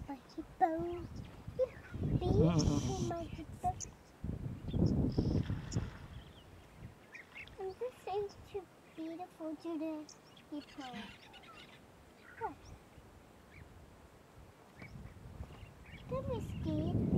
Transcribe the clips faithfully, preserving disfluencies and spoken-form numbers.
my hippo. Be mm-hmm. my hippo. And this seems too beautiful to the hippo. Huh. Don't be scared.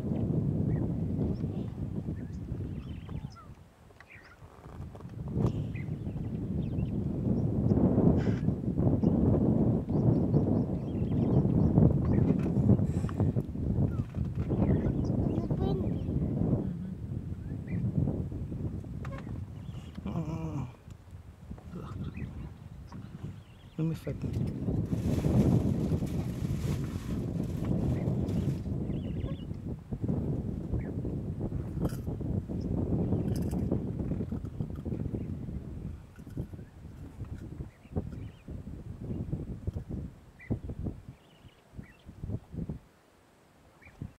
Let me fucking